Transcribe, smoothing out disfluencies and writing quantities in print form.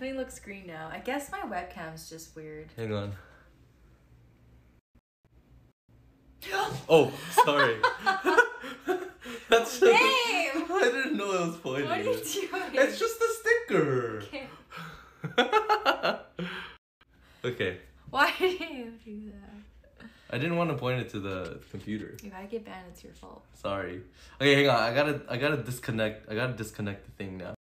definitely looks green now. I guess my webcam's just weird. Hang on. Oh, sorry. That's Babe! I didn't know I was pointing. What are you doing? It's just a sticker. Okay. Okay. Why did you do that? I didn't want to point it to the computer. If I get banned, it's your fault. Sorry. Okay, hang on. I gotta disconnect the thing now.